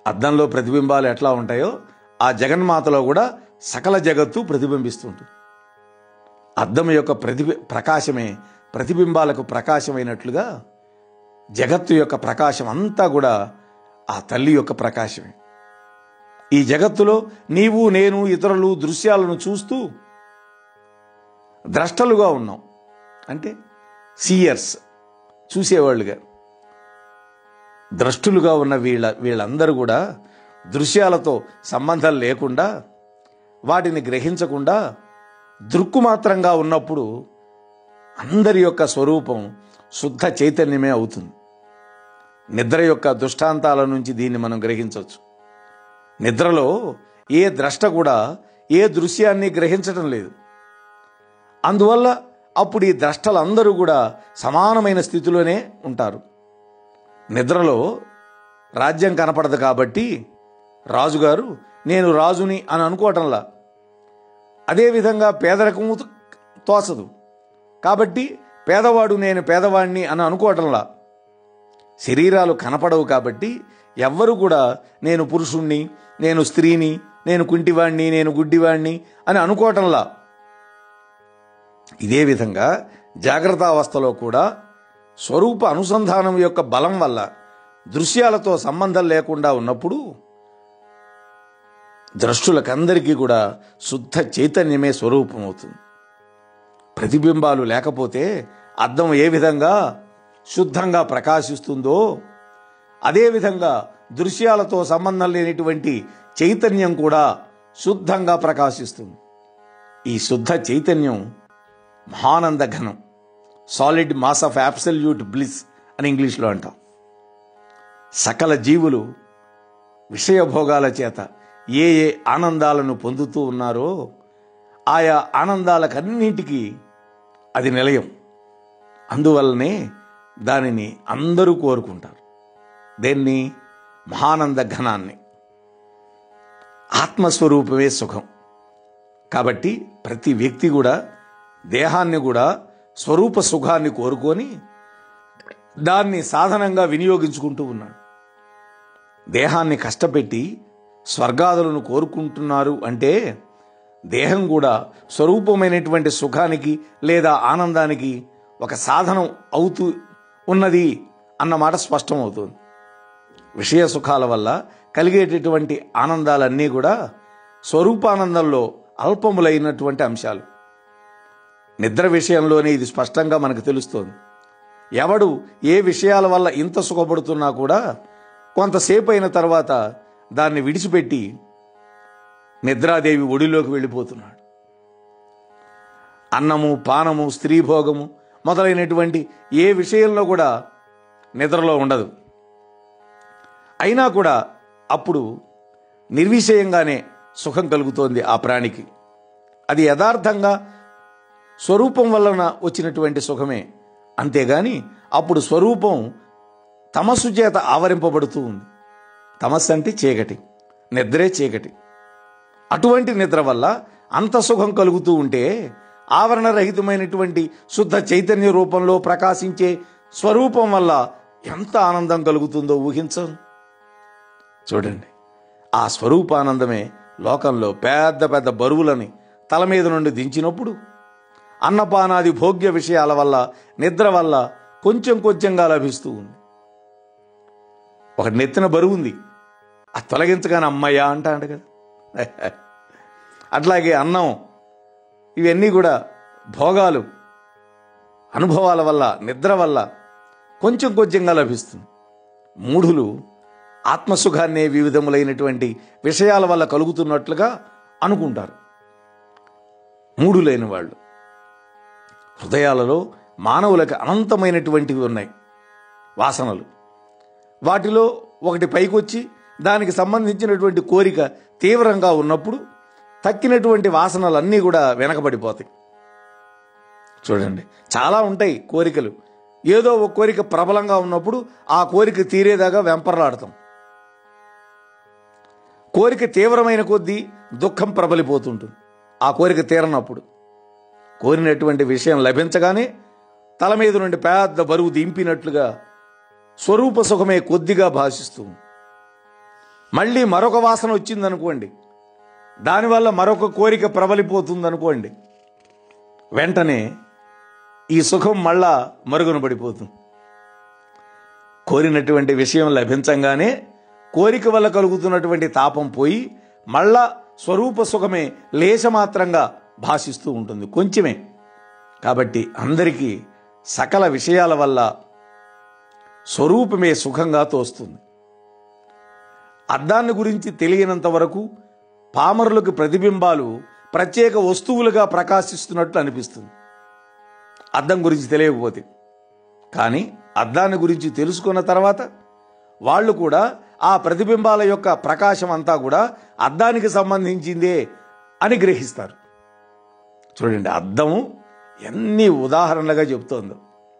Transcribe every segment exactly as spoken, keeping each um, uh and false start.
అద్దంలో ప్రతిబింబాలు ఎట్లా ఉంటాయో ఆ జగన్మాతలో కూడా సకల జగత్తు ప్రతిబింబిస్తుంటుంది. అద్దం యొక్క ప్రతిబి ప్రకాశమే ప్రతిబింబాలకు ప్రకాశమైనట్లుగా జగత్తు యొక్క ప్రకాశం అంతా కూడా ఆ తల్లి యొక్క ప్రకాశమే. ఈ జగత్తులో నీవు నేను ఇతరులు దృశ్యాలను చూస్తూ ద్రష్టలుగా ఉన్నాం. అంటే సీయర్స్, చూసేవాళ్ళుగా. ద్రష్టులుగా ఉన్న వీళ్ళ వీళ్ళందరూ కూడా దృశ్యాలతో సంబంధం లేకుండా వాటిని గ్రహించకుండా దృక్కుమాత్రంగా ఉన్నప్పుడు అందరి యొక్క స్వరూపం శుద్ధ చైతన్యమే అవుతుంది. నిద్ర యొక్క దృష్టాంతాల నుంచి దీన్ని మనం గ్రహించవచ్చు. నిద్రలో ఏ ద్రష్ట కూడా ఏ దృశ్యాన్ని గ్రహించటం లేదు. అందువల్ల అప్పుడు ఈ ద్రష్టలందరూ కూడా సమానమైన స్థితిలోనే ఉంటారు. నిద్రలో రాజ్యం కనపడదు కాబట్టి రాజుగారు నేను రాజుని అని అనుకోవటంలా, అదేవిధంగా పేదరికము తోచదు కాబట్టి పేదవాడు నేను పేదవాడిని అని అనుకోవటంలా, శరీరాలు కనపడవు కాబట్టి ఎవ్వరు కూడా నేను పురుషుణ్ణి, నేను స్త్రీని, నేను కుంటివాణ్ణి, నేను గుడ్డివాణ్ణి అని అనుకోవటంలా. ఇదే విధంగా జాగ్రత్త అవస్థలో కూడా స్వరూప అనుసంధానం యొక్క బలం వల్ల దృశ్యాలతో సంబంధం లేకుండా ఉన్నప్పుడు ద్రష్టులకందరికీ కూడా శుద్ధ చైతన్యమే స్వరూపం అవుతుంది. ప్రతిబింబాలు లేకపోతే అద్దం ఏ విధంగా శుద్ధంగా ప్రకాశిస్తుందో అదేవిధంగా దృశ్యాలతో సంబంధం లేనిటువంటి చైతన్యం కూడా శుద్ధంగా ప్రకాశిస్తుంది. ఈ శుద్ధ చైతన్యం మహానంద ఘనం, solid mass of absolute bliss అని ఇంగ్లీష్లో అంటాం. సకల జీవులు విషయభోగాల చేత ఏ ఏ ఆనందాలను పొందుతూ ఉన్నారో ఆయా ఆనందాలకన్నింటికీ అది నిలయం. అందువల్లనే దానిని అందరూ కోరుకుంటారు. దేన్ని? మహానంద ఘనాన్ని. ఆత్మస్వరూపమే సుఖం. కాబట్టి ప్రతి వ్యక్తి కూడా దేహాన్ని కూడా స్వరూప సుఖాన్ని కోరుకొని దాన్ని సాధనంగా వినియోగించుకుంటూ ఉన్నాడు. దేహాన్ని కష్టపెట్టి స్వర్గాదులను కోరుకుంటున్నారు అంటే దేహం కూడా స్వరూపమైనటువంటి సుఖానికి లేదా ఆనందానికి ఒక సాధనం అవుతూ ఉన్నది అన్నమాట స్పష్టమవుతుంది. విషయ సుఖాల వల్ల కలిగేటటువంటి ఆనందాలన్నీ కూడా స్వరూపానందంలో అల్పములైనటువంటి అంశాలు. నిద్ర విషయంలోనే ఇది స్పష్టంగా మనకు తెలుస్తోంది. ఎవడు ఏ విషయాల వల్ల ఇంత సుఖపడుతున్నా కూడా కొంతసేపు అయిన తర్వాత దాన్ని విడిచిపెట్టి నిద్రాదేవి ఒడిలోకి వెళ్ళిపోతున్నాడు. అన్నము, పానము, స్త్రీభోగము మొదలైనటువంటి ఏ విషయంలో కూడా నిద్రలో ఉండదు. అయినా కూడా అప్పుడు నిర్విషయంగానే సుఖం కలుగుతోంది ఆ ప్రాణికి. అది యథార్థంగా స్వరూపం వలన వచ్చినటువంటి సుఖమే. అంతేగాని అప్పుడు స్వరూపం తమస్సు చేత ఆవరింపబడుతూ ఉంది. తమస్సు అంటే చీకటి, నిద్రే చీకటి. అటువంటి నిద్ర వల్ల అంత సుఖం కలుగుతూ ఉంటే ఆవరణరహితమైనటువంటి శుద్ధ చైతన్య రూపంలో ప్రకాశించే స్వరూపం వల్ల ఎంత ఆనందం కలుగుతుందో ఊహించం. చూడండి, ఆ స్వరూపానందమే లోకంలో పెద్ద పెద్ద బరువులని తల మీద నుండి దించినప్పుడు అన్నపానాది భోగ్య విషయాల వల్ల నిద్ర వల్ల కొంచెం కొంచెంగా లభిస్తూ ఉంది. ఒక నెత్తిన బరువు ఉంది, అది తొలగించగానే అమ్మయ్యా అంటాడు కదా. అట్లాగే అన్నం, ఇవన్నీ కూడా భోగాలు అనుభవాల వల్ల నిద్ర వల్ల కొంచెం కొంచెంగా లభిస్తుంది. మూఢులు ఆత్మసుఖాన్నే వివిధములైనటువంటి విషయాల వల్ల కలుగుతున్నట్లుగా అనుకుంటారు. మూఢులైన వాళ్ళు హృదయాలలో మానవులకు అనంతమైనటువంటివి ఉన్నాయి వాసనలు. వాటిలో ఒకటి పైకొచ్చి దానికి సంబంధించినటువంటి కోరిక తీవ్రంగా ఉన్నప్పుడు తక్కినటువంటి వాసనలన్నీ కూడా వెనకబడిపోతాయి. చూడండి, చాలా ఉంటాయి కోరికలు. ఏదో ఒక కోరిక ప్రబలంగా ఉన్నప్పుడు ఆ కోరిక తీరేదాకా వెంపర్లాడతాం. కోరిక తీవ్రమైన కొద్దీ దుఃఖం ప్రబలిపోతుంటుంది. ఆ కోరిక తీరనప్పుడు కోరినటువంటి విషయం లభించగానే తల మీద నుండి పెద్ద బరువు దింపినట్లుగా స్వరూప సుఖమే కొద్దిగా భాషిస్తుంది. మళ్ళీ మరొక వాసన వచ్చిందనుకోండి, దానివల్ల మరొక కోరిక ప్రబలిపోతుందనుకోండి, వెంటనే ఈ సుఖం మళ్ళా మరుగున పడిపోతుంది. కోరినటువంటి విషయం లభించంగానే కోరిక వల్ల కలుగుతున్నటువంటి తాపం పోయి మళ్ళా స్వరూప సుఖమే లేశమాత్రంగా భాషిస్తూ ఉంటుంది, కొంచెమే. కాబట్టి అందరికీ సకల విషయాల వల్ల స్వరూపమే సుఖంగా తోస్తుంది. అద్దాన్ని గురించి తెలియనంత వరకు పామరులకు ప్రతిబింబాలు ప్రత్యేక వస్తువులుగా ప్రకాశిస్తున్నట్లు అనిపిస్తుంది, అద్దం గురించి తెలియకపోతే. కానీ అద్దాన్ని గురించి తెలుసుకున్న తర్వాత వాళ్ళు కూడా ఆ ప్రతిబింబాల యొక్క ప్రకాశం అంతా కూడా అద్దానికి సంబంధించిందే అని గ్రహిస్తారు. చూడండి, అద్దము ఎన్ని ఉదాహరణలుగా చెబుతోందో.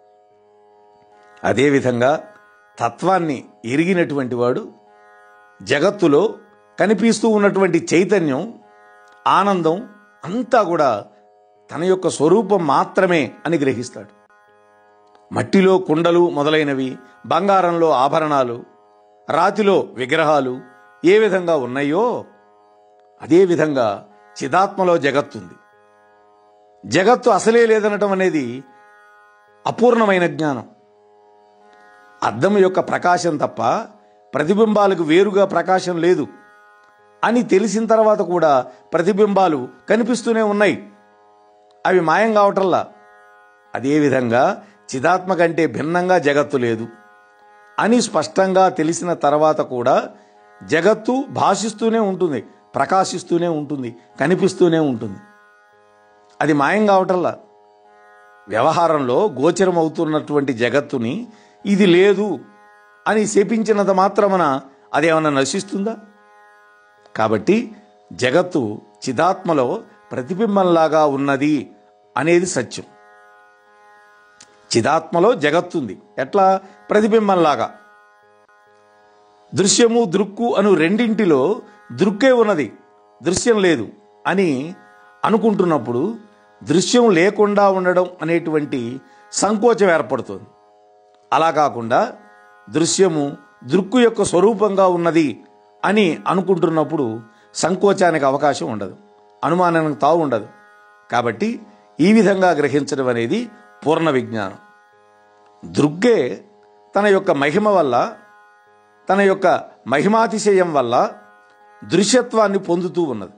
అదేవిధంగా తత్వాన్ని ఎరిగినటువంటి వాడు జగత్తులో కనిపిస్తూ ఉన్నటువంటి చైతన్యం, ఆనందం అంతా కూడా తన యొక్క స్వరూపం మాత్రమే అని గ్రహిస్తాడు. మట్టిలో కుండలు మొదలైనవి, బంగారంలో ఆభరణాలు, రాతిలో విగ్రహాలు ఏ విధంగా ఉన్నాయో అదేవిధంగా చిదాత్మలో జగత్తుంది. జగత్తు అసలే లేదనటం అనేది అపూర్ణమైన జ్ఞానం. అద్దం యొక్క ప్రకాశం తప్ప ప్రతిబింబాలకు వేరుగా ప్రకాశం లేదు అని తెలిసిన తర్వాత కూడా ప్రతిబింబాలు కనిపిస్తూనే ఉన్నాయి, అవి మాయం కావటంలా. అదేవిధంగా చిదాత్మ కంటే భిన్నంగా జగత్తు లేదు అని స్పష్టంగా తెలిసిన తర్వాత కూడా జగత్తు భాషిస్తూనే ఉంటుంది, ప్రకాశిస్తూనే ఉంటుంది, కనిపిస్తూనే ఉంటుంది. అది మాయం కావటంలా. వ్యవహారంలో గోచరం అవుతున్నటువంటి జగత్తుని ఇది లేదు అని శపించినంత మాత్రమున అదేమన్నా నశిస్తుందా? కాబట్టి జగత్తు చిదాత్మలో ప్రతిబింబంలాగా ఉన్నది అనేది సత్యం. చిదాత్మలో జగత్తుంది, ఎట్లా? ప్రతిబింబంలాగా. దృశ్యము దృక్కు అను రెండింటిలో దృక్కే ఉన్నది, దృశ్యం లేదు అని అనుకుంటున్నప్పుడు దృశ్యం లేకుండా ఉండడం అనేటువంటి సంకోచం ఏర్పడుతుంది. అలా కాకుండా దృశ్యము దృక్కు యొక్క స్వరూపంగా ఉన్నది అని అనుకుంటున్నప్పుడు సంకోచానికి అవకాశం ఉండదు, అనుమానానికి తావు ఉండదు. కాబట్టి ఈ విధంగా గ్రహించడం అనేది పూర్ణ విజ్ఞానం. దృగ్గే తన యొక్క మహిమ వల్ల, తన యొక్క మహిమాతిశయం వల్ల దృశ్యత్వాన్ని పొందుతూ ఉన్నది.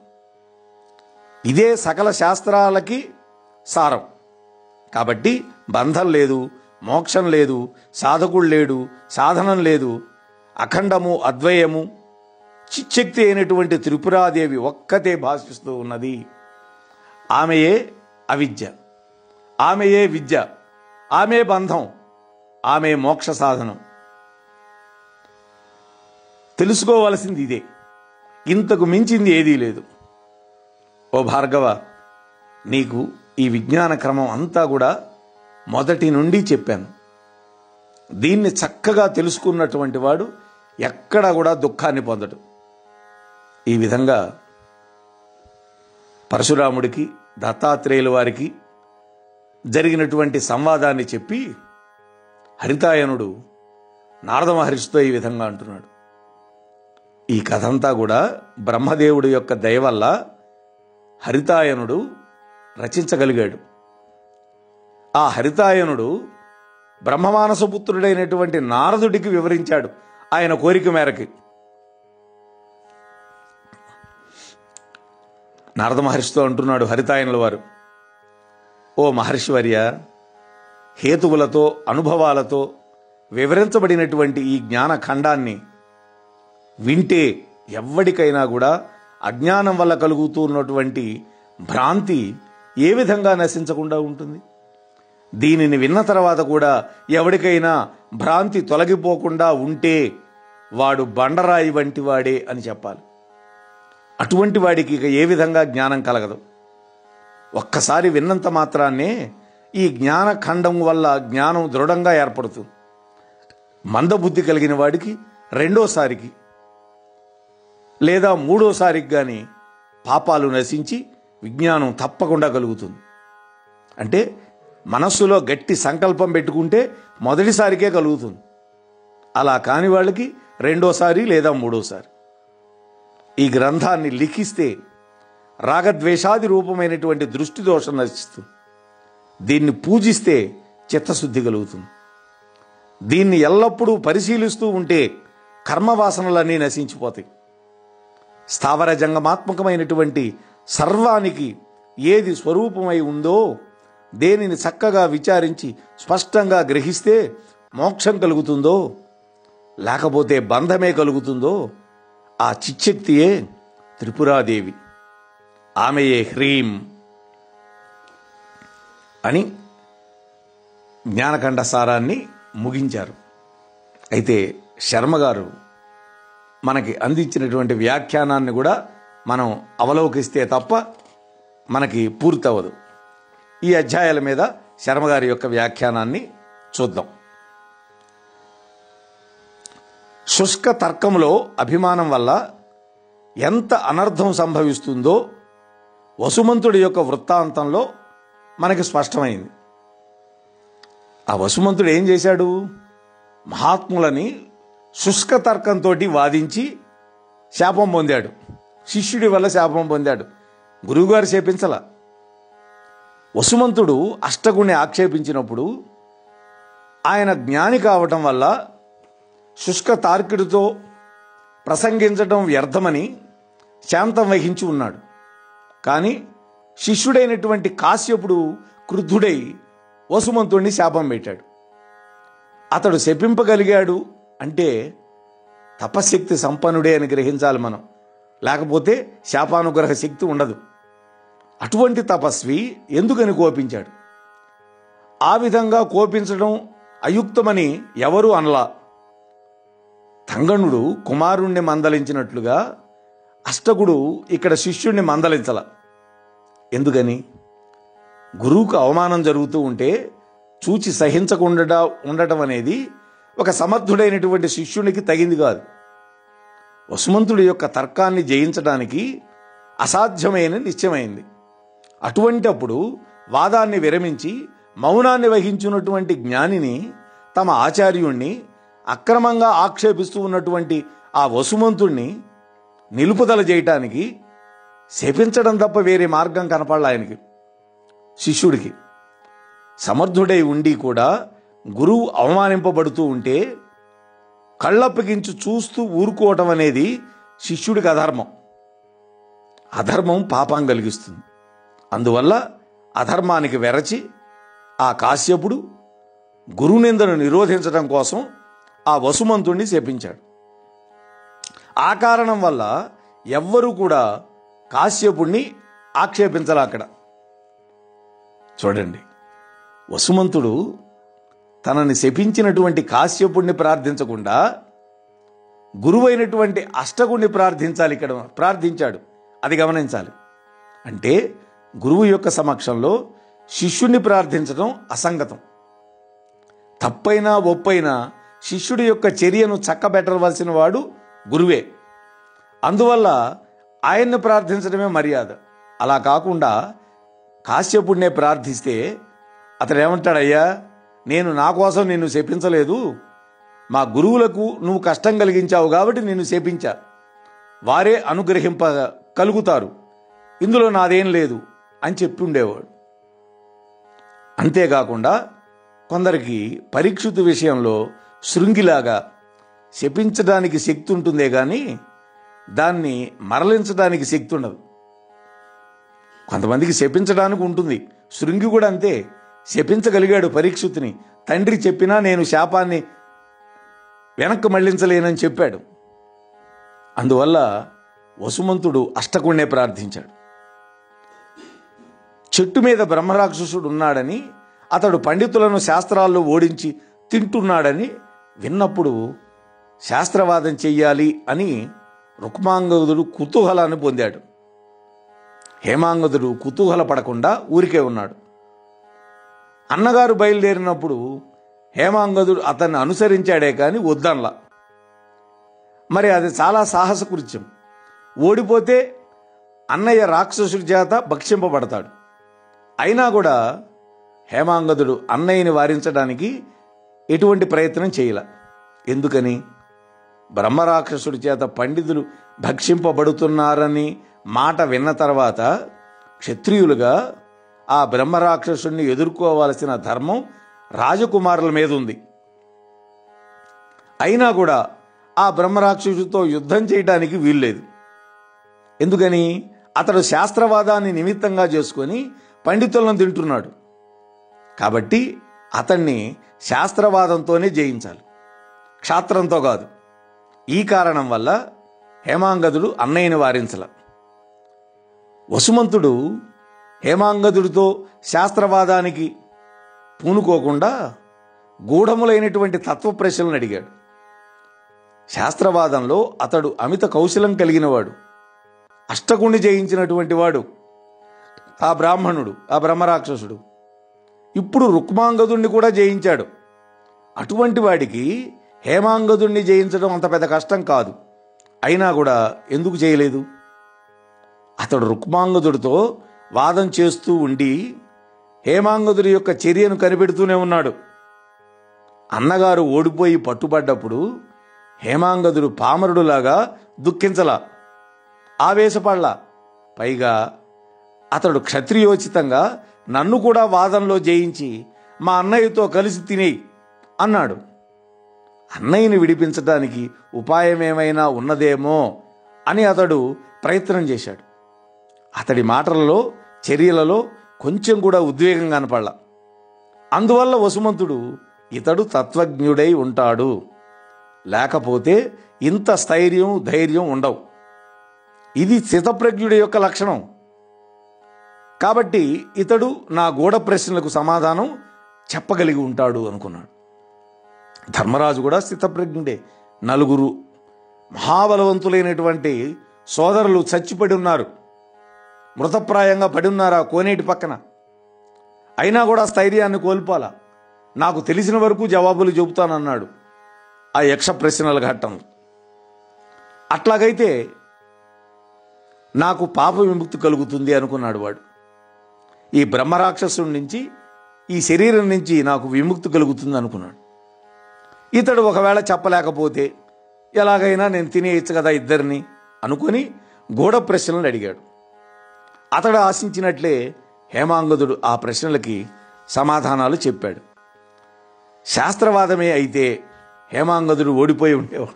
ఇదే సకల శాస్త్రాలకి సారం. కాబట్టి బంధం లేదు, మోక్షం లేదు, సాధకుడు లేడు, సాధనం లేదు, అఖండము అద్వయము చిచ్చక్తి అయినటువంటి త్రిపురాదేవి ఒక్కతే భాషిస్తూ ఉన్నది. ఆమెయే అవిద్య, ఆమెయే విద్య, ఆమె బంధం, ఆమె మోక్ష సాధనం. తెలుసుకోవలసింది ఇదే, ఇంతకు మించింది ఏదీ లేదు. ఓ భార్గవ, నీకు ఈ విజ్ఞాన క్రమం అంతా కూడా మొదటి నుండి చెప్పాను. దీన్ని చక్కగా తెలుసుకున్నటువంటి వాడు ఎక్కడ కూడా దుఃఖాన్ని పొందడు. ఈ విధంగా పరశురాముడికి దత్తాత్రేయుల వారికి జరిగినటువంటి సంవాదాన్ని చెప్పి హరితాయనుడు నారద మహర్షితో ఈ విధంగా అంటున్నాడు. ఈ కథ అంతా కూడా బ్రహ్మదేవుడి యొక్క దయ వల్ల హరితాయనుడు రచించగలిగాడు. ఆ హరితాయనుడు బ్రహ్మమానసపుత్రుడైనటువంటి నారదుడికి వివరించాడు ఆయన కోరిక మేరకు. నారద మహర్షితో అంటున్నాడు హరితాయనుల వారు, ఓ మహర్షివర్య, హేతువులతో అనుభవాలతో వివరించబడినటువంటి ఈ జ్ఞాన ఖండాన్ని వింటే ఎవ్వడికైనా కూడా అజ్ఞానం వల్ల కలుగుతున్నటువంటి భ్రాంతి ఏ విధంగా నశించకుండా ఉంటుంది? దీనిని విన్న తర్వాత కూడా ఎవరికైనా భ్రాంతి తొలగిపోకుండా ఉంటే వాడు బండరాయి వంటి వాడే అని చెప్పాలి. అటువంటి వాడికి ఇక ఏ విధంగా జ్ఞానం కలగదు. ఒక్కసారి విన్నంత మాత్రాన్నే ఈ జ్ఞాన ఖండం వల్ల జ్ఞానం దృఢంగా ఏర్పడుతుంది. మందబుద్ధి కలిగిన వాడికి రెండోసారికి లేదా మూడోసారికి కానీ పాపాలు నశించి విజ్ఞానం తప్పకుండా కలుగుతుంది. అంటే మనస్సులో గట్టి సంకల్పం పెట్టుకుంటే మొదటిసారికే కలుగుతుంది. అలా కాని వాళ్ళకి రెండోసారి లేదా మూడోసారి. ఈ గ్రంథాన్ని లిఖిస్తే రాగద్వేషాది రూపమైనటువంటి దృష్టి దోషం నశిస్తుంది. దీన్ని పూజిస్తే చిత్తశుద్ధి కలుగుతుంది. దీన్ని ఎల్లప్పుడూ పరిశీలిస్తూ ఉంటే కర్మవాసనలన్నీ నశించిపోతాయి. స్థావర జంగమాత్మకమైనటువంటి సర్వానికి ఏది స్వరూపమై ఉందో దేనిని చక్కగా విచారించి స్పష్టంగా గ్రహిస్తే మోక్షం కలుగుతుందో లేకపోతే బంధమే కలుగుతుందో ఆ చిచ్చక్తియే త్రిపురాదేవి. ఆమెయే హ్రీం అని జ్ఞానకంఠ సారాన్ని ముగించారు. అయితే శర్మగారు మనకి అందించినటువంటి వ్యాఖ్యానాన్ని కూడా మనం అవలోకిస్తే తప్ప మనకి పూర్తవదు. ఈ అధ్యాయాల మీద శర్మగారి యొక్క వ్యాఖ్యానాన్ని చూద్దాం. శుష్క తర్కంలో అభిమానం వల్ల ఎంత అనర్థం సంభవిస్తుందో వసుమంతుడి యొక్క వృత్తాంతంలో మనకి స్పష్టమైంది. ఆ వసుమంతుడు ఏం చేశాడు? మహాత్ములని శుష్క తర్కంతో వాదించి శాపం పొందాడు. శిష్యుడి వల్ల శాపం పొందాడు. గురువుగారు శాపించల. వసుమంతుడు అష్టగుణ్ణి ఆక్షేపించినప్పుడు ఆయన జ్ఞాని కావటం వల్ల శుష్క తార్కిడితో ప్రసంగించడం వ్యర్థమని శాంతం వహించి ఉన్నాడు. కానీ శిష్యుడైనటువంటి కాశ్యపుడు క్రుద్ధుడై వసుమంతుడిని శాపం పెట్టాడు. అతడు శపింపగలిగాడు అంటే తపశక్తి సంపన్నుడే అని గ్రహించాలి మనం. లేకపోతే శాపానుగ్రహ శక్తి ఉండదు. అటువంటి తపస్వి ఎందుకని కోపించాడు? ఆ విధంగా కోపించడం అయుక్తమని ఎవరూ అనలా. తంగణుడు కుమారుణ్ణి మందలించినట్లుగా అష్టకుడు ఇక్కడ శిష్యుణ్ణి మందలించల. ఎందుకని? గురువుకు అవమానం జరుగుతూ ఉంటే చూచి సహించకుండా ఉండటం అనేది ఒక సమర్థుడైనటువంటి శిష్యునికి తగింది కాదు. వసుమంతుడి యొక్క తర్కాన్ని జయించడానికి అసాధ్యమైన నిశ్చయమైంది. అటువంటప్పుడు వాదాన్ని విరమించి మౌనాన్ని వహించినటువంటి జ్ఞానిని, తమ ఆచార్యుణ్ణి అక్రమంగా ఆక్షేపిస్తూ ఉన్నటువంటి ఆ వసుమంతుణ్ణి నిలుపుదల చేయటానికి శపించడం తప్ప వేరే మార్గం కనపడలే ఆయనకి. శిష్యుడికి సమర్థుడై ఉండి కూడా గురువు అవమానింపబడుతూ ఉంటే కళ్ళప్పగించి చూస్తూ ఊరుకోవటం అనేది శిష్యుడికి అధర్మం. అధర్మం పాపం కలిగిస్తుంది. అందువల్ల అధర్మానికి వెరచి ఆ కాశ్యపుడు గురునిందను నిరోధించడం కోసం ఆ వసుమంతుణ్ణి శపించాడు. ఆ కారణం వల్ల ఎవ్వరూ కూడా కాశ్యపుణ్ణి ఆక్షేపించాలి. అక్కడ చూడండి, వసుమంతుడు తనని శపించినటువంటి కాశ్యపుణ్ణి ప్రార్థించకుండా గురువైనటువంటి అష్టకుణ్ణి ప్రార్థించాలి. ఇక్కడ ప్రార్థించాడు. అది గమనించాలి. అంటే గురువు యొక్క సమక్షంలో శిష్యుణ్ణి ప్రార్థించడం అసంగతం. తప్పైనా ఒప్పైనా శిష్యుడి యొక్క చర్యను చక్కబెట్టవలసిన వాడు గురువే. అందువల్ల ఆయన్ని ప్రార్థించడమే మర్యాద. అలా కాకుండా కాశ్యపుణ్ణే ప్రార్థిస్తే అతడు ఏమంటాడయ్యా, నేను నా కోసం నిన్ను శపించలేదు, మా గురువులకు నువ్వు కష్టం కలిగించావు కాబట్టి నిన్ను శపించా, వారే అనుగ్రహింప కలుగుతారు, ఇందులో నాదేం లేదు అని చెప్పి ఉండేవాడు. అంతేకాకుండా కొందరికి పరీక్షితు విషయంలో శృంగిలాగా శపించడానికి శక్తి ఉంటుందే కానీ దాన్ని మరలించడానికి శక్తి ఉండదు. కొంతమందికి శపించడానికి ఉంటుంది. శృంగి కూడా అంతే. శపించగలిగాడు పరీక్షితుని. తండ్రి చెప్పినా నేను శాపాన్ని వెనక్కి మళ్లించలేనని చెప్పాడు. అందువల్ల వసుమంతుడు అష్టకుణ్ణే ప్రార్థించాడు. చెట్టు మీద బ్రహ్మరాక్షసుడు ఉన్నాడని, అతడు పండితులను శాస్త్రాల్లో ఓడించి తింటున్నాడని విన్నప్పుడు శాస్త్రవాదం చెయ్యాలి అని రుక్మాంగదుడు కుతూహలాన్ని పొందాడు. హేమాంగదుడు కుతూహల పడకుండా ఊరికే ఉన్నాడు. అన్నగారు బయలుదేరినప్పుడు హేమాంగదుడు అతన్ని అనుసరించాడే కానీ వద్దనలా. మరి అది చాలా సాహస కృత్యం. ఓడిపోతే అన్నయ్య రాక్షసుడి చేత భక్షింపబడతాడు. అయినా కూడా హేమాంగదుడు అన్నయ్యని వారించడానికి ఎటువంటి ప్రయత్నం చేయలే. ఎందుకని? బ్రహ్మరాక్షసుడి చేత పండితులు భక్షింపబడుతున్నారని మాట విన్న తర్వాత క్షత్రియులుగా ఆ బ్రహ్మరాక్షసుడిని ఎదుర్కోవాల్సిన ధర్మం రాజకుమారుల మీద ఉంది. అయినా కూడా ఆ బ్రహ్మరాక్షసుడితో యుద్ధం చేయడానికి వీల్లేదు. ఎందుకని? అతడు శాస్త్రవాదాన్ని నిమిత్తంగా చేసుకొని పండితులను తింటున్నాడు. కాబట్టి అతన్ని శాస్త్రవాదంతోనే జయించాలి, క్షాత్రంతో కాదు. ఈ కారణం వల్ల హేమాంగదుడు అన్నయ్యని వారించల. వసుమంతుడు హేమాంగదుడితో శాస్త్రవాదానికి పూనుకోకుండా గూఢములైనటువంటి తత్వ ప్రశ్నలను అడిగాడు. శాస్త్రవాదంలో అతడు అమిత కౌశలం కలిగినవాడు, అష్టకుణ్ణి జయించినటువంటి వాడు ఆ బ్రాహ్మణుడు, ఆ బ్రహ్మరాక్షసుడు. ఇప్పుడు రుక్మాంగదుణ్ణి కూడా జయించాడు. అటువంటి వాడికి హేమాంగదుణ్ణి జయించడం అంత పెద్ద కష్టం కాదు. అయినా కూడా ఎందుకు చేయలేదు? అతడు రుక్మాంగదుడితో వాదం చేస్తూ ఉండి హేమాంగదుడి యొక్క చర్యను కనిపెడుతూనే ఉన్నాడు. అన్నగారు ఓడిపోయి పట్టుబడ్డప్పుడు హేమాంగదుడు పామరుడులాగా దుఃఖించలా, ఆవేశపడలా. పైగా అతడు క్షత్రియోచితంగా నన్ను కూడా వాదంలో జయించి మా అన్నయ్యతో కలిసి తినేయి అన్నాడు. అన్నయ్యని విడిపించడానికి ఉపాయమేమైనా ఉన్నదేమో అని అతడు ప్రయత్నం చేశాడు. అతడి మాటలలో, చర్యలలో కొంచెం కూడా ఉద్వేగం కనపడలా. అందువల్ల వసుమంతుడు ఇతడు తత్వజ్ఞుడై ఉంటాడు, లేకపోతే ఇంత స్థైర్యం ధైర్యం ఉండవు. ఇది స్థితప్రజ్ఞుడి యొక్క లక్షణం. కాబట్టి ఇతడు నా గూఢ ప్రశ్నలకు సమాధానం చెప్పగలిగి ఉంటాడు అనుకున్నాడు. ధర్మరాజు కూడా స్థితప్రజ్ఞుడే. నలుగురు మహాబలవంతులైనటువంటి సోదరులు చచ్చిపడి ఉన్నారు, మృతప్రాయంగా పడి ఉన్నారు ఆ కోనేటి పక్కన. అయినా కూడా స్థైర్యాన్ని కోల్పోలా. నాకు తెలిసిన వరకు జవాబులు చెబుతానన్నాడు ఆ యక్ష ప్రశ్నల ఘట్టం. అట్లాగైతే నాకు పాప విముక్తి కలుగుతుంది అనుకున్నాడు వాడు. ఈ బ్రహ్మరాక్షసుడి నుంచి, ఈ శరీరం నుంచి నాకు విముక్తి కలుగుతుంది అనుకున్నాడు. ఇతడు ఒకవేళ చెప్పలేకపోతే ఎలాగైనా నేను తినేయచ్చు కదా ఇద్దరిని అనుకుని గూఢ ప్రశ్నలను అడిగాడు. అతడు ఆశించినట్లే హేమాంగదుడు ఆ ప్రశ్నలకి సమాధానాలు చెప్పాడు. శాస్త్రవాదమే అయితే హేమాంగదుడు ఓడిపోయి ఉండేవాడు.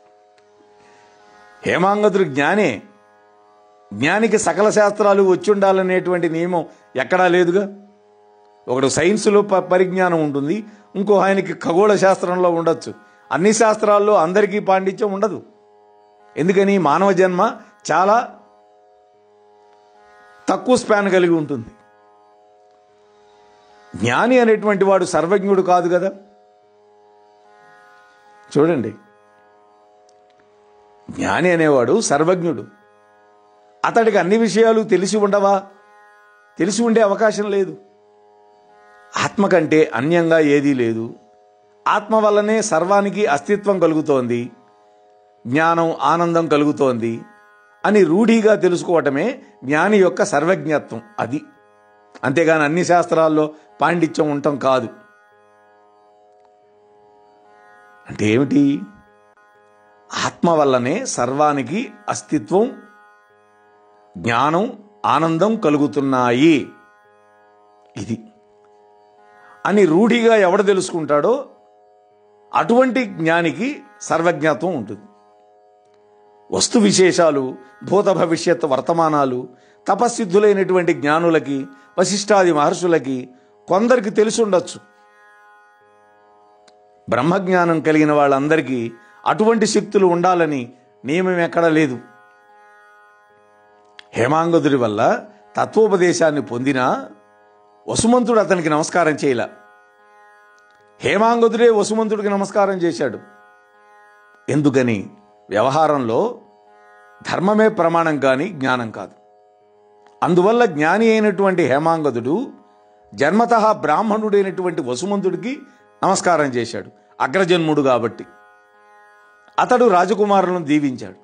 హేమాంగదుడు జ్ఞానే. జ్ఞానికి సకల శాస్త్రాలు వచ్చి ఉండాలనేటువంటి నియమం ఎక్కడా లేదుగా. ఒకడు సైన్సులో ప పరిజ్ఞానం ఉంటుంది, ఇంకో ఆయనకి ఖగోళ శాస్త్రంలో ఉండొచ్చు. అన్ని శాస్త్రాల్లో అందరికీ పాండిత్యం ఉండదు. ఎందుకని? మానవ జన్మ చాలా తక్కువ స్పాన్ కలిగి ఉంటుంది. జ్ఞాని అనేటువంటి వాడు సర్వజ్ఞుడు కాదు కదా. చూడండి, జ్ఞాని అనేవాడు సర్వజ్ఞుడు. అతడికి అన్ని విషయాలు తెలిసి ఉండవా? తెలిసి ఉండే అవకాశం లేదు. ఆత్మ కంటే అన్యంగా ఏదీ లేదు. ఆత్మ వల్లనే సర్వానికి అస్తిత్వం కలుగుతోంది, జ్ఞానం, ఆనందం కలుగుతోంది అని రూఢిగా తెలుసుకోవటమే జ్ఞాని యొక్క సర్వజ్ఞత్వం. అది అంతేగాని అన్ని శాస్త్రాల్లో పాండిత్యం ఉండటం కాదు. అంటే ఏమిటి? ఆత్మ వల్లనే సర్వానికి అస్తిత్వం, జ్ఞానం, ఆనందం కలుగుతున్నాయి ఇది అని రూఢిగా ఎవడు తెలుసుకుంటాడో అటువంటి జ్ఞానికి సర్వజ్ఞత్వం ఉంటుంది. వస్తు విశేషాలు, భూత భవిష్యత్ వర్తమానాలు తపస్సిద్ధులైనటువంటి జ్ఞానులకి, వశిష్ఠాది మహర్షులకి కొందరికి తెలిసి ఉండొచ్చు. బ్రహ్మజ్ఞానం కలిగిన వాళ్ళందరికీ అటువంటి శక్తులు ఉండాలని నియమం ఎక్కడా లేదు. హేమాంగదుడి వల్ల తత్వోపదేశాన్ని పొందినా వసుమంతుడు అతనికి నమస్కారం చేయలే. హేమాంగదుడే వసుమంతుడికి నమస్కారం చేశాడు. ఎందుకని? వ్యవహారంలో ధర్మమే ప్రమాణం కానీ జ్ఞానం కాదు. అందువల్ల జ్ఞాని అయినటువంటి హేమాంగదుడు జన్మతః బ్రాహ్మణుడైనటువంటి వసుమంతుడికి నమస్కారం చేశాడు, అగ్రజన్ముడు కాబట్టి. అతడు రాజకుమారులను దీవించాడు.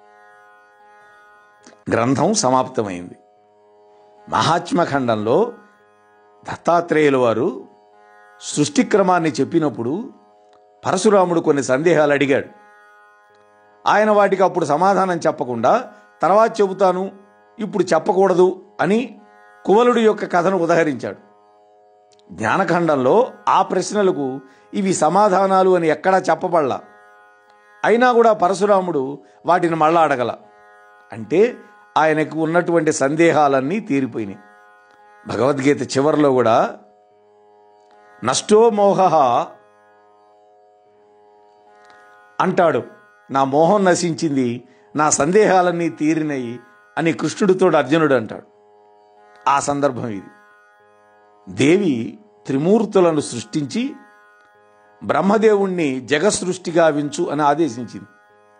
గ్రంథం సమాప్తమైంది. మహాత్మ్యఖండంలో దత్తాత్రేయుల వారు సృష్టి క్రమాన్ని చెప్పినప్పుడు పరశురాముడు కొన్ని సందేహాలు అడిగాడు. ఆయన వాటికి అప్పుడు సమాధానం చెప్పకుండా తర్వాత చెబుతాను, ఇప్పుడు చెప్పకూడదు అని కువలుడి యొక్క కథను ఉదహరించాడు. జ్ఞానఖండంలో ఆ ప్రశ్నలకు ఇవి సమాధానాలు అని ఎక్కడా చెప్పబడలా. అయినా కూడా పరశురాముడు వాటిని మళ్ళా అడగల. అంటే ఆయనకు ఉన్నటువంటి సందేహాలన్నీ తీరిపోయినాయి. భగవద్గీత చివరిలో కూడా నష్టో మోహ అంటాడు, నా మోహం నశించింది, నా సందేహాలన్నీ తీరినాయి అని కృష్ణుడితో అర్జునుడు అంటాడు. ఆ సందర్భం ఇది. దేవి త్రిమూర్తులను సృష్టించి బ్రహ్మదేవుణ్ణి జగసృష్టి గావించు అని ఆదేశించింది.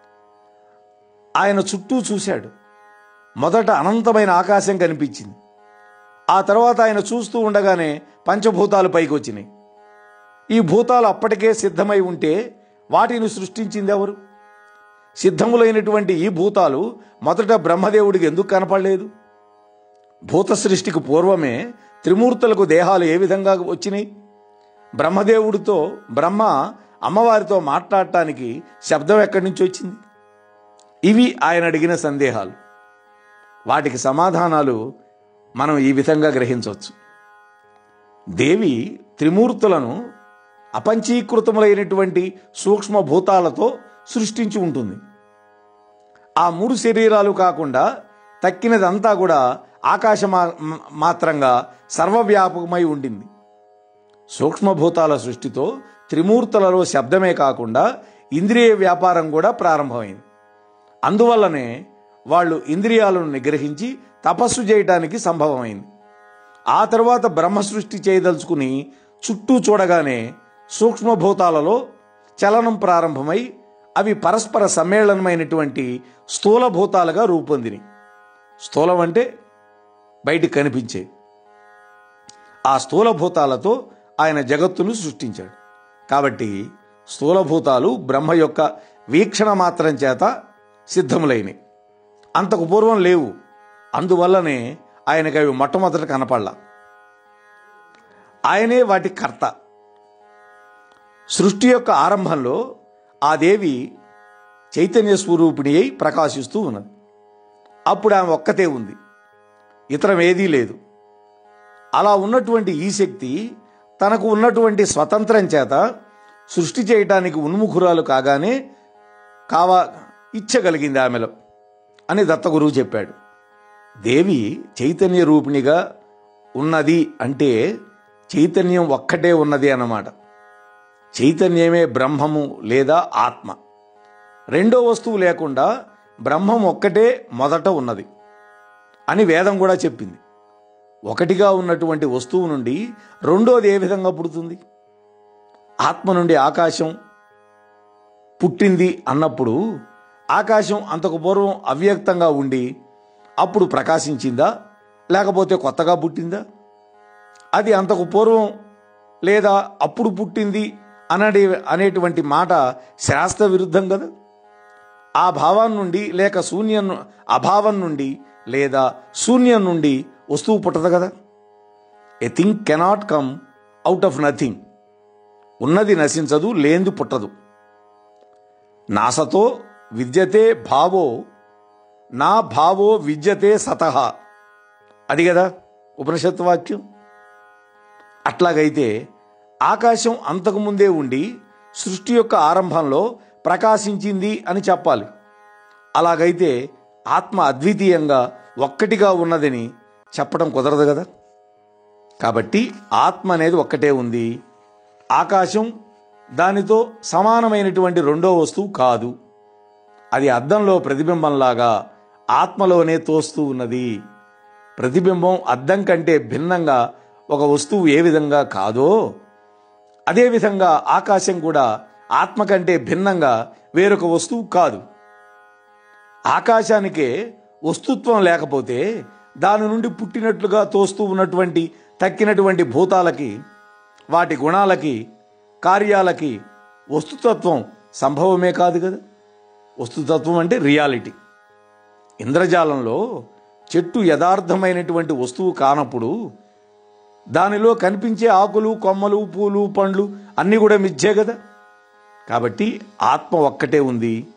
ఆయన చుట్టూ చూశాడు. మొదట అనంతమైన ఆకాశం కనిపించింది. ఆ తర్వాత ఆయన చూస్తూ ఉండగానే పంచభూతాలు పైకి వచ్చినాయి. ఈ భూతాలు అప్పటికే సిద్ధమై ఉంటే వాటిని సృష్టించింది ఎవరు? సిద్ధములైనటువంటి ఈ భూతాలు మొదట బ్రహ్మదేవుడికి ఎందుకు కనపడలేదు? భూత సృష్టికి పూర్వమే త్రిమూర్తులకు దేహాలు ఏ విధంగా వచ్చినాయి? బ్రహ్మదేవుడితో బ్రహ్మ అమ్మవారితో మాట్లాడటానికి శబ్దం ఎక్కడి నుంచి వచ్చింది? ఇవి ఆయన అడిగిన సందేహాలు. వాటికి సమాధానాలు మనం ఈ విధంగా గ్రహించవచ్చు. దేవి త్రిమూర్తులను అపంచీకృతములైనటువంటి సూక్ష్మభూతాలతో సృష్టించి ఉంటుంది. ఆ మూడు శరీరాలు కాకుండా తక్కినదంతా కూడా ఆకాశ మాత్రంగా సర్వవ్యాపకమై ఉండింది. సూక్ష్మభూతాల సృష్టితో త్రిమూర్తులలో శబ్దమే కాకుండా ఇంద్రియ వ్యాపారం కూడా ప్రారంభమైంది. అందువల్లనే వాళ్ళు ఇంద్రియాలను నిగ్రహించి తపస్సు చేయటానికి సంభవమైంది. ఆ తర్వాత బ్రహ్మ సృష్టి చేయదలుచుకుని చుట్టూ చూడగానే సూక్ష్మభూతాలలో చలనం ప్రారంభమై అవి పరస్పర సమ్మేళనమైనటువంటి స్థూలభూతాలుగా రూపొందిని. స్థూలం అంటే బయటికి కనిపించే ఆ స్థూలభూతాలతో ఆయన జగత్తును సృష్టించాడు. కాబట్టి స్థూలభూతాలు బ్రహ్మ యొక్క వీక్షణ మాత్రం చేత సిద్ధములైనవి. అంతకు పూర్వం లేవు. అందువల్లనే ఆయనకు అవి మొట్టమొదట కనపడలా. ఆయనే వాటి కర్త. సృష్టి యొక్క ఆరంభంలో ఆ దేవి చైతన్య స్వరూపిణి అయి ప్రకాశిస్తూ ఉన్నది. అప్పుడు ఆమె ఒక్కతే ఉంది, ఇతరం ఏదీ లేదు. అలా ఉన్నటువంటి ఈ శక్తి తనకు ఉన్నటువంటి స్వతంత్రం చేత సృష్టి చేయటానికి ఉన్ముఖురాలు కాగానే కావా ఇచ్చగలిగింది ఆమెలో అని దత్తగురువు చెప్పాడు. దేవి చైతన్య రూపిణిగా ఉన్నది అంటే చైతన్యం ఒక్కటే ఉన్నది అన్నమాట. చైతన్యమే బ్రహ్మము లేదా ఆత్మ. రెండో వస్తువు లేకుండా బ్రహ్మం ఒక్కటే మొదట ఉన్నది అని వేదం కూడా చెప్పింది. ఒకటిగా ఉన్నటువంటి వస్తువు నుండి రెండోది ఏ విధంగా పుడుతుంది? ఆత్మ నుండి ఆకాశం పుట్టింది అన్నప్పుడు ఆకాశం అంతకు పూర్వం అవ్యక్తంగా ఉండి అప్పుడు ప్రకాశించిందా, లేకపోతే కొత్తగా పుట్టిందా? అది అంతకు పూర్వం లేదా అప్పుడు పుట్టింది అనడే అనేటువంటి మాట శాస్త్ర విరుద్ధం కదా. ఆ భావం నుండి లేక శూన్యం అభావం నుండి లేదా శూన్యం నుండి వస్తువు పుట్టదు కదా. A thing cannot come out of nothing. ఉన్నది నశించదు, లేంది పుట్టదు. నాసతో విద్యతే భావో నా భావో విద్యతే సతహ, అది కదా ఉపనిషత్తు వాక్యం. అట్లాగైతే ఆకాశం అంతకుముందే ఉండి సృష్టి యొక్క ఆరంభంలో ప్రకాశించింది అని చెప్పాలి. అలాగైతే ఆత్మ అద్వితీయంగా ఒక్కటిగా ఉన్నదని చెప్పడం కుదరదు కదా. కాబట్టి ఆత్మ అనేది ఒక్కటే ఉంది. ఆకాశం దానితో సమానమైనటువంటి రెండో వస్తువు కాదు. అది అద్దంలో ప్రతిబింబంలాగా ఆత్మలోనే తోస్తూ ఉన్నది. ప్రతిబింబం అద్దం కంటే భిన్నంగా ఒక వస్తువు ఏ విధంగా కాదో అదేవిధంగా ఆకాశం కూడా ఆత్మ కంటే భిన్నంగా వేరొక వస్తువు కాదు. ఆకాశానికే వస్తుత్వం లేకపోతే దాని నుండి పుట్టినట్లుగా తోస్తూ ఉన్నటువంటి తక్కినటువంటి భూతాలకి, వాటి గుణాలకి, కార్యాలకి వస్తుతత్వం సంభవమే కాదు కదా. వస్తుతత్వం అంటే రియాలిటీ. ఇంద్రజాలంలో చెట్టు యథార్థమైనటువంటి వస్తువు కానప్పుడు దానిలో కనిపించే ఆకులు, కొమ్మలు, పూలు, పండ్లు అన్నీ కూడా మిథ్యే కదా. కాబట్టి ఆత్మ ఒక్కటే ఉంది.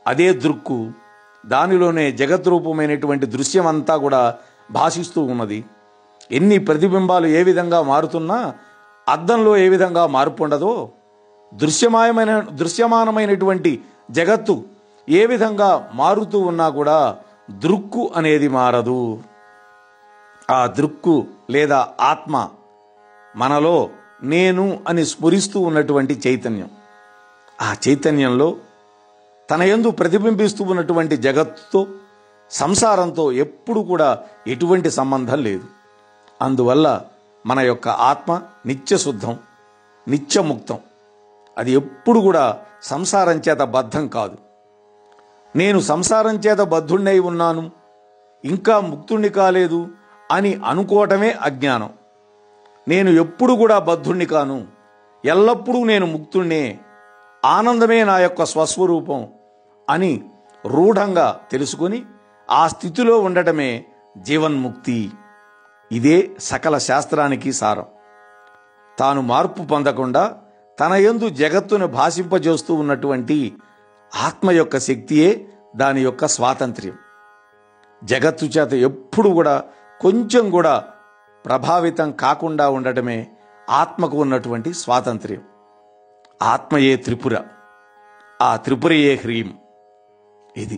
అదే దృక్కు, దానిలోనే జగద్రూపమైనటువంటి దృశ్యం అంతా కూడా భాషిస్తూ ఉన్నది. ఎన్ని ప్రతిబింబాలు ఏ విధంగా మారుతున్నా అద్దంలో ఏ విధంగా మార్పు ఉండదో, దృశ్యమాయమైన దృశ్యమానమైనటువంటి జగత్తు ఏ విధంగా మారుతూ ఉన్నా కూడా దృక్కు అనేది మారదు. ఆ దృక్కు లేదా ఆత్మ మనలో నేను అని స్ఫురిస్తూ ఉన్నటువంటి చైతన్యం. ఆ చైతన్యంలో తన యందు ప్రతిబింబిస్తూ ఉన్నటువంటి జగత్తుతో, సంసారంతో ఎప్పుడు కూడా ఎటువంటి సంబంధం లేదు. అందువల్ల మన యొక్క ఆత్మ నిత్యశుద్ధం, నిత్యముక్తం. అది ఎప్పుడు కూడా సంసారం చేత బద్ధం కాదు. నేను సంసారం చేత బద్ధుణ్ణై ఉన్నాను, ఇంకా ముక్తుణ్ణి కాలేదు అని అనుకోవటమే అజ్ఞానం. నేను ఎప్పుడు కూడా బద్ధుణ్ణి కాను, ఎల్లప్పుడూ నేను ముక్తుణ్ణే, ఆనందమే నా యొక్క స్వస్వరూపం అని రూఢంగా తెలుసుకొని ఆ స్థితిలో ఉండటమే జీవన్ముక్తి. ఇదే సకల శాస్త్రానికి సారం. తాను మార్పు పొందకుండా తన యందు జగత్తును భాషింపజేస్తూ ఉన్నటువంటి ఆత్మ యొక్క శక్తియే దాని యొక్క స్వాతంత్ర్యం. జగత్తు చేత ఎప్పుడు కూడా కొంచెం కూడా ప్రభావితం కాకుండా ఉండటమే ఆత్మకు ఉన్నటువంటి స్వాతంత్ర్యం. ఆత్మయే త్రిపుర, ఆ త్రిపురయే హ్రీం. ఇది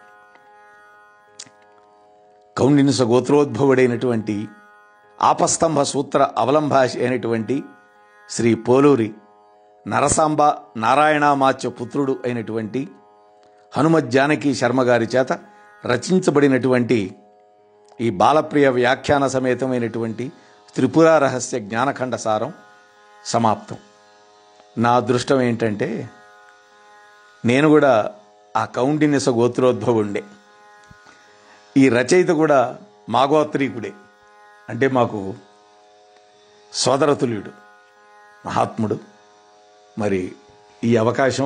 కౌండిన్య గోత్రోద్భవుడైనటువంటి ఆపస్తంభ సూత్ర అవలంబాషి అయినటువంటి శ్రీ పోలూరి నరసాంబ నారాయణమాచ్య పుత్రుడు అయినటువంటి హనుమత్ జానకి శర్మ గారి చేత రచించబడినటువంటి ఈ బాలప్రియ వ్యాఖ్యాన సమేతమైనటువంటి త్రిపుర రహస్య జ్ఞానఖండ సారం సమాప్తం. నా అదృష్టం ఏంటంటే నేను కూడా ఆ కౌండిన్య గోత్రోద్భవుండే. ఈ రచయిత కూడా మా గోత్రీకుడే, అంటే మాకు సోదరతుల్యుడు, మహాత్ముడు. మరి ఈ అవకాశం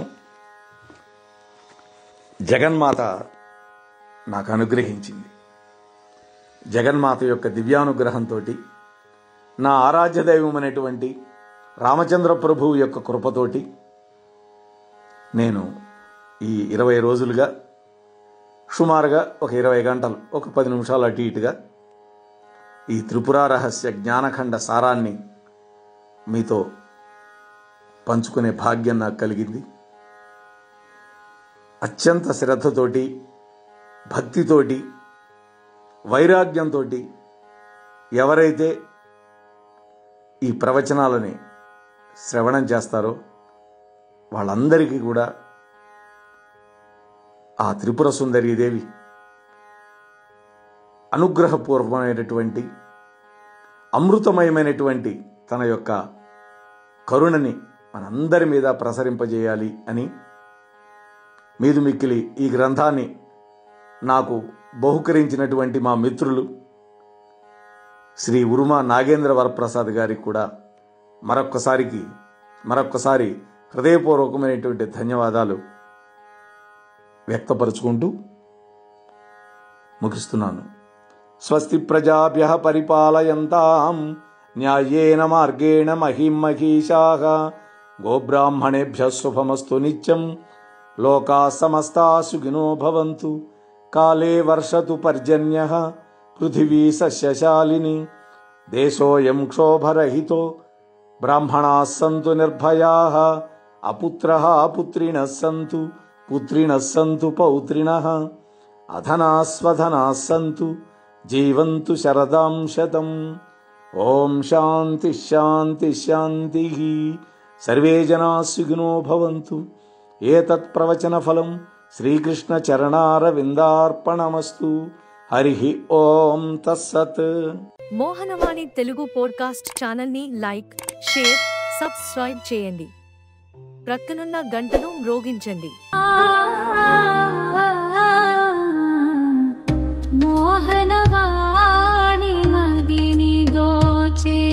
జగన్మాత నాకు అనుగ్రహించింది. జగన్మాత యొక్క దివ్యానుగ్రహంతో, నా ఆరాధ్య దైవం అనేటువంటి రామచంద్ర ప్రభువు యొక్క కృపతోటి నేను ఈ ఇరవై రోజులుగా సుమారుగా ఒక ఇరవై గంటలు ఒక పది నిమిషాలు అటు ఇటుగా ఈ త్రిపుర రహస్య జ్ఞానఖండ సారాన్ని మీతో పంచుకునే భాగ్యం నాకు కలిగింది. అత్యంత శ్రద్ధతోటి, భక్తితోటి, వైరాగ్యంతో ఎవరైతే ఈ ప్రవచనాలని శ్రవణం చేస్తారో వాళ్ళందరికీ కూడా ఆ త్రిపుర సుందరీదేవి అనుగ్రహపూర్వమైనటువంటి అమృతమయమైనటువంటి తన యొక్క కరుణని మనందరి మీద ప్రసరింపజేయాలి అని మీదు మిక్కిలి ఈ గ్రంథాన్ని నాకు బహుకరించినటువంటి మా మిత్రులు శ్రీ ఉరుమా నాగేంద్ర వరప్రసాద్ గారికి కూడా మరొక్కసారికి మరొక్కసారి హృదయపూర్వకమైనటువంటి ధన్యవాదాలు వ్యక్తపరుచుకుంటూ ముగిస్తున్నాను. స్వస్తి ప్రజాభ్యః పరిపాలయంతాం న్యాయేన మార్గేణ మహిం మహీషాః గోబ్రాహ్మణేభ్యః శుభమస్తు నిత్యం లోకాః సమస్తాః సుఖినో భవంతు. కాలే వర్షతు పర్జన్యః పృథివీ సస్యశాలిని దేశోऽयं క్షోభరహితో బ్రాహ్మణాः సంతు నిర్భయాः అపుత్రः అపుత్రిణः సంతు పుత్రిణः సంతు పౌత్రిణः అధనాः స్వధనాः సంతు జీవంతు శరదాం శతం. ఓం శాంతి శాంతి శాంతి. సర్వే జనాః సుఖినో భవంతు. ఏతత్ ప్రవచన ఫలం శ్రీకృష్ణ చరణారవిందార్పణమస్తు. హరి ఓం తస్సత్. మోహనవాణి తెలుగు పోడ్కాస్ట్ ఛానల్ని లైక్, షేర్, సబ్స్క్రైబ్ చేయండి. ప్రక్కనున్న గంటను మ్రోగించండి. మోహనవాణి.